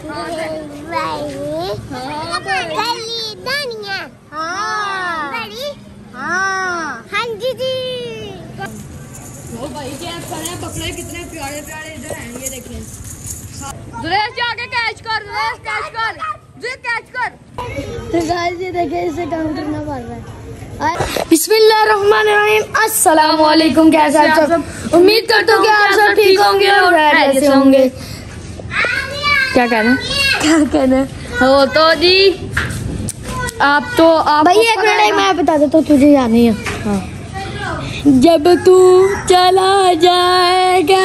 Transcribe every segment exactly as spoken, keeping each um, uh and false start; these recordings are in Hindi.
हाँ जी जी। वो भाई क्या करें, बकरे कितने प्यारे प्यारे इधर हैं, ये देखिए। जुरेश जाके कैच कर, जुरेश कैच कर, जुरेश कैच कर। तो गाइस ये देखिए, इसे काम करना पड़ रहा है। बिस्मिल्लाहिर्रहमानिर्रहीम, अस्सलाम वालेकुम। कैसे आप सब? उम्मीद करता हूँ कि आप सब ठीक होंगे और ऐसे होंगे। क्या कहना क्या कहना हो तो जी, आप तो आप भाई एक मिनट मैं बता देता हूँ, तुझे याद नहीं है। हाँ। जब तू चला जाएगा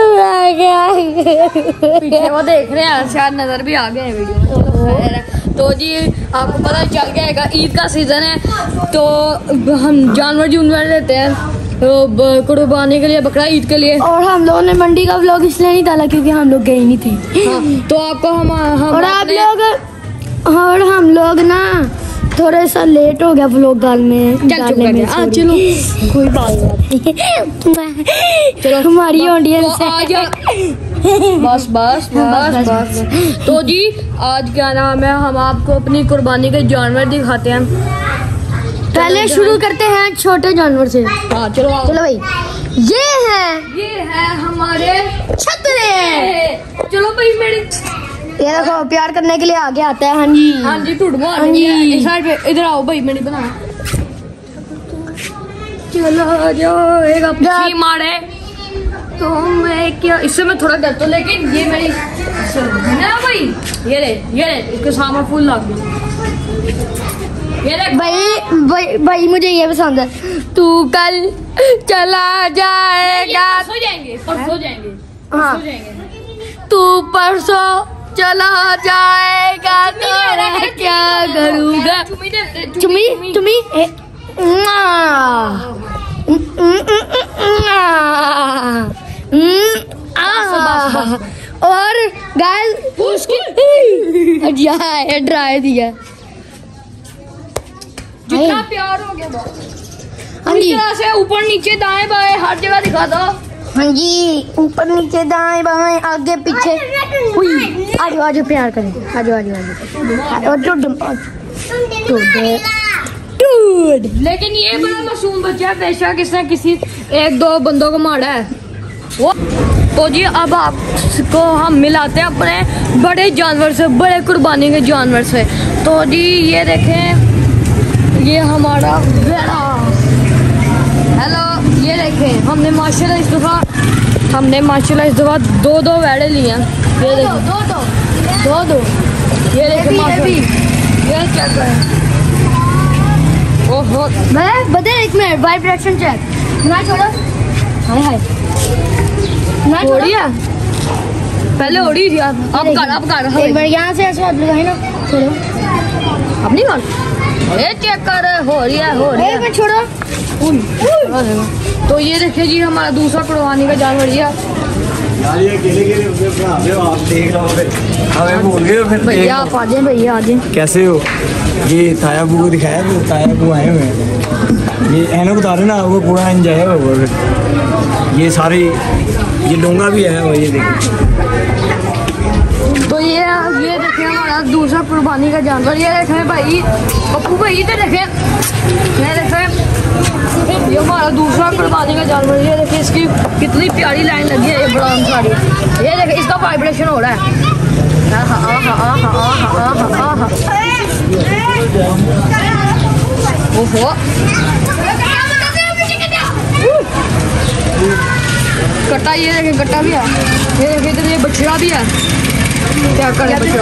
पीछे वो देख रहे हैं, शायद नजर भी आ गए हैं वीडियो में। तो जी आपको पता चल गया, ईद का सीजन है तो हम जानवर जूनवर लेते हैं तो कुर्बानी के लिए, बकरा ईद के लिए। और हम लोगों ने मंडी का व्लॉग इसलिए नहीं डाला क्योंकि हम लोग गए नहीं थे। हाँ, तो आपको हम, हम और आप लोग और हम लोग ना थोड़ा सा लेट हो गया व्लॉग डालने में। चल चुप कर, आ चलो कोई बात नहीं। चलो हमारी ऑडियंस है। बस बस बस बस। तो जी आज क्या नाम है, हम आपको अपनी कुर्बानी के जानवर दिखाते हैं। पहले शुरू करते हैं छोटे जानवर से। हाँ चलो चलो भाई, ये है ये है हमारे छतरे। चलो भाई मेरी, ये देखो प्यार करने के लिए आगे आता है। हाँ जी हाँ जी टूट मार हाँ जी। इस साइड पे, इधर आओ भाई, मैंने बना। चलो जाओ, एक अपनी मारे तो मैं क्या, इससे मैं थोड़ा डरता हूँ, लेकिन ये मेरी ना भाई, ये ले ये ले, इसके सामने फूल लग गया। ये देख भाई, भाई भाई मुझे ये पसंद है। तू कल चला जाएगा, सो जाएंगे, परसों जाएंगे, हाँ। परसों जाएंगे। तू परसों चला जाएगा तो मैं क्या करूँगा। चुमी चुमी ए- म्वा। और गाइस ड्राई दिया। जितना प्यार हो गया बस। हाँ जी, इस तरह से ऊपर नीचे दाएं बाएं हर जगह दिखा दो। हाँ जी, ऊपर नीचे दाएं बाएं आगे पीछे। आजो आजो प्यार करें, आजो आजो आजो। और टूट टूट लेकिन ये बड़ा मासूम बच्चा है, बेशक इसने किसी एक दो बंदों को मारा है वो। तो जी अब आपको हम मिलाते हैं अपने बड़े जानवर से, बड़े कुर्बानी के जानवर से। तो जी ये देखें, ये हमारा भेड़ा। हेलो, ये देखें, हमने माशाल्लाह इस दफ़ा हमने माशाल्लाह इस दफ़ा दो दो वेड़े लिए हैं। ये देखें, दो दो दो दो ये देखें माशाल्लाह, ये चेक करें। ओहो, मैं बता एक मिनट, वाइब्रेशन चेक ना छोड़ो। हाय हाय ना छोड़ो। ओड़ी है, पहले ओड़ी थी। अब अब कर अब कर एक बार यहाँ से ऐसे हाथ लगाए ना, छोड़ो। अब नहीं कर, ये चेक कर, हो रही है हो रही एक है। मिनट छोड़ो। तो ये देखिए जी हमारा दूसरा कुर्बानी का जानवर ये। यार ये केले केले उसमें बना रहे हो आप, देख रहे हो फिर हमें भूल गए हो फिर। भैया आप आ जाए, भैया आ जाए। कैसे हो? ये ताया बू को दिखाया तो ताया बू आए हुए हैं। ये है ना, बता रहे ना आपको, पूरा एंजॉय होगा फिर। ये सारे ये डोंगा भी है वो, ये देखो। तो ये ये देखें हमारा दूसरा कुर्बानी का जानवर। ये देखें भाई, पप्पू भाई इधर देखें, ये देखें ये हमारा दूसरा कुर्बानी का जानवर। ये देखें इसकी कितनी प्यारी लाइन लगी है, ये बड़ा साड़ी। ये देखें इसका वाइब्रेशन हो रहा है। आहा आहा आहा आहा आहा आहा। ओहो, कट्टा, ये देखें कट्टा भी है। ये देखें इधर ये बछड़ा भी है। क्या करे बछड़ा,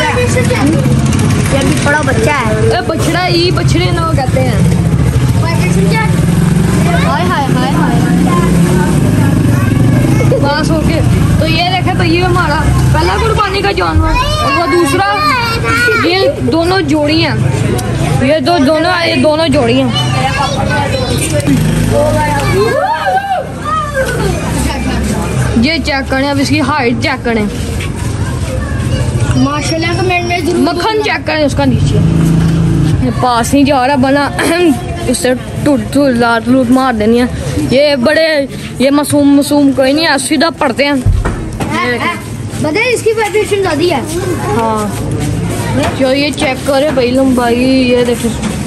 ये भी बड़ा बच्चा है। ए बछड़ा ही बछड़े ना कहते हैं। हाय हाय हाय हाय। बस ओके। तो ये देखे, तो ये हमारा पहला कुर्बानी का जानवर और वो दूसरा, ये दोनों जोड़ी हैं। ये दो दोनों ये दोनों जोड़ी हैं। ये चेक करें, अब इसकी हाइट चेक करें, माशाल्लाह कमेंट में जरूर मक्खन चेक करें उसका नीचे। ये पास नहीं जा रहा, बना इससे टूट टूट लाट लूट मार देनी है। ये बड़े ये मासूम मासूम कोई नहीं है, सीधा पढ़ते हैं। ये देखें, बताए इसकी वाइब्रेशन ज़्यादा है। हाँ जो ये चेक करे भाई लंबाई, ये देखें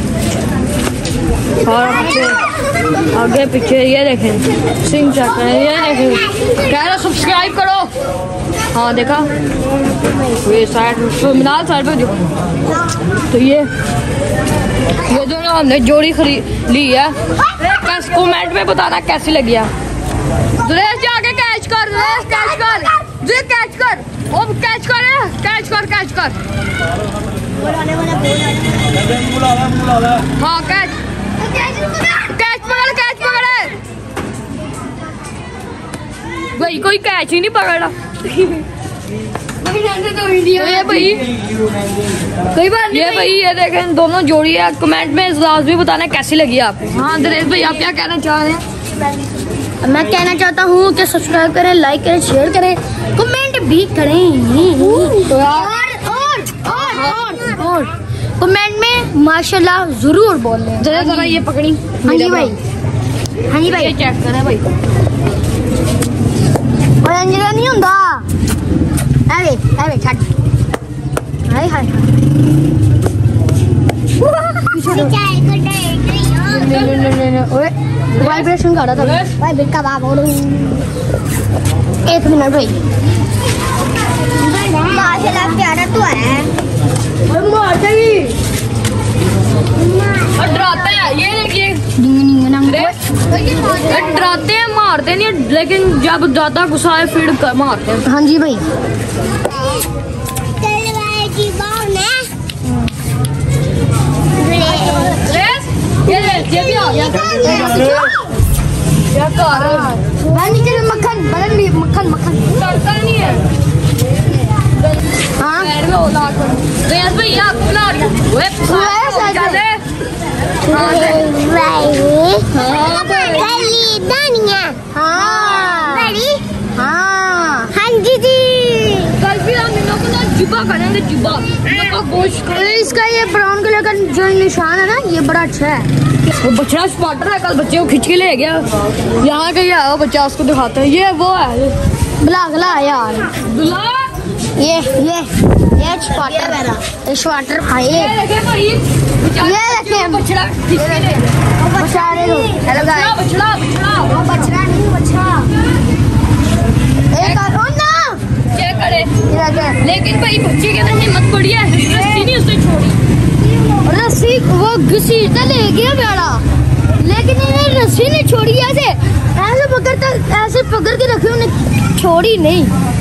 और आगे पीछे, ये देखें सिंग चेक करें, ये देखें कह रहा सब्सक्राइब करो। हाँ देखा ये साइड मिनाल साइड पे जो, तो ये ये दोनों हमने जोड़ी खरीद ली है। कमेंट में बताना कैसी लगी है। दुरेश जाके कैच कर, दुरेश कैच कर, दुरेश कैच कर, ओ कैच कर, कैच कर, कैच कर। हाँ कैच, कैच पकड़, कैच पकड़े भाई, कोई कैच ही नहीं पकड़ा। तो ये भाई कई बार ये भाई ये देखें दोनों जोड़ी है। कमेंट में लाजमी बताना कैसी लगी आपको। हाँ दरेश भाई आप क्या कहना चाह रहे हैं? मैं कहना चाहता हूँ कि सब्सक्राइब करें, लाइक करें, शेयर करें, कमेंट भी करें। तो और और और और और कमेंट में माशाल्लाह जरूर बोलें। जरा जरा ये पकड़ी। हाँ जी भाई, हाँ जी भाई ये चेक करें भाई। और अंजला नहीं होता। अरे अरे छट, हाय हाय ओए वाइब्रेशन कर रहा था। वाइब्रेट का बाप बोलो। एक मिनट भाई, माशाल्लाह प्यारा तो है। मारते ही और डराते हैं, ये देखिए डराते हैं, मारते नहीं, लेकिन जब ज्यादा गुस्सा है फिर मारते हैं। हाँ जी भाई ये ये भी आ गया। क्या कर रहा है? नीचे मक्खन बदन भी मक्खन मक्खन डरता नहीं है। हाँ पैर में होता है। रेस भैया अपना वे चले। हाँ हाँ जी जी कल फिर हम इन लोगों को ना जिब्बा करेंगे, जिब्बा गोश्त। इसका ये ब्राउन कलर का जो निशान है ना, ये बड़ा अच्छा है। वो बछड़ा स्पॉटर है, कल बच्चे को खींच के ले गया। यहाँ का आया बच्चा, उसको दिखाते हैं। ये वो है बुला बुला यार, दुला ये ये ये स्पॉटर मेरा, ये स्पॉटर भाई। ये देखे भाई, ये देखे बछड़ा खींच के ले गया। बचा रहे हो। हेलो गाइस, बछड़ा बछड़ा वो बछड़ा नहीं बछड़ा। एक और ना क्या करे, ये देखे। लेकिन भाई बच्चे के अंदर हिम्मत पड़ी है, रस्सी नहीं उसने छोड़ी। रस्सी वो घसीटता ले गया बेड़ा, लेकिन इन्हें रस्सी नहीं छोड़ी। ऐसे ऐसे पकड़ता, ऐसे पकड़ के रखे, उन्हें छोड़ी नहीं।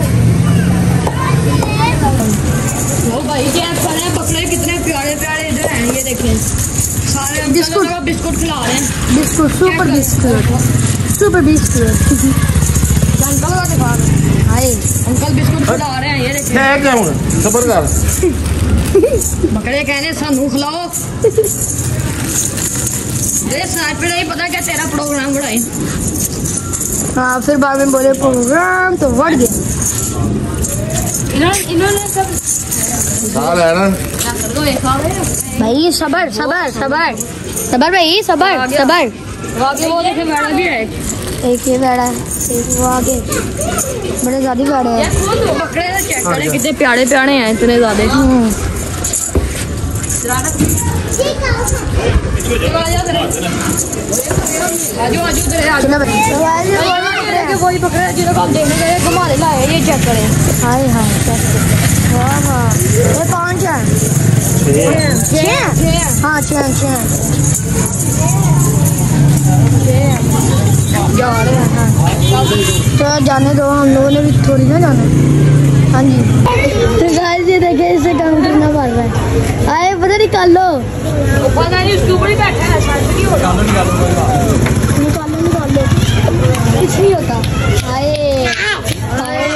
वो भाई क्या करे, पकड़े कितने प्यारे प्यारे जो हैं, ये देखिए सारे बिस्कुट बिस्कुट खिला रहे हैं। Biscuit super biscuit super biscuit uncle का दिखा रहे हैं। हाय अंकल बिस्कुट खिला रहे हैं, ये देखिए। क्या क्या हूँ सबर कर बकरे कहने सानू खिलाओ। तेरे साथ पे नहीं पता क्या तेरा प्रोग्राम बढ़ाए। हाँ फिर बाद में बोले प्रोग्राम तो बढ़ गया। इन्होंने इन्होंने सब साल है ना दो एक खा रहे हैं। भाई सबर सबर सबर सबर भाई सबर सबर। आगे वो देखे मैडम भी है। एक ये बैठा है, एक वो आगे, बड़े ज्यादा बैठे हैं। बकरे तो चेक करें कितने प्यारे प्यारे हैं, इतने ज्यादा। आजू आजू चलो भाई वही बकरे जिनको आप देखने गए घुमाने लाए, ये चेक करें। हाय हाय वाह वाह, ये पाँच है, छः हाँ छः छः जा रहे हैं। तो जाने दो, हम लोगों ने भी थोड़ी ना जाना। हाँ जी तो गाइस ये देखे, इसे काम करना पड़ रहा है। आए पता निकाल लो, पता नहीं उसके ऊपर ही बैठा है, शायद नहीं होगा। निकालो निकाल लो, कुछ नहीं होता। आए आए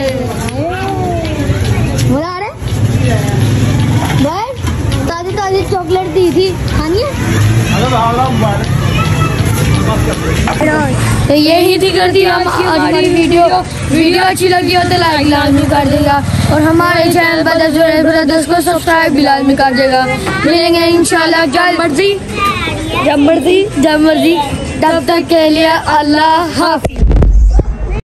मजा आ रहा है भाई। ताजी ताजी चॉकलेट दी थी, खानी है। तो यही थी कर दी हम आज हमारी वीडियो। वीडियो अच्छी लगी हो तो लाइक लाजमी कर देगा, और हमारे चैनल पर ब्रदर्स को सब्सक्राइब भी लाजमी कर देगा। मिलेंगे इंशाल्लाह जब मर्जी जब मर्जी जब मर्जी, तब तक के लिए अल्लाह हाफिज़।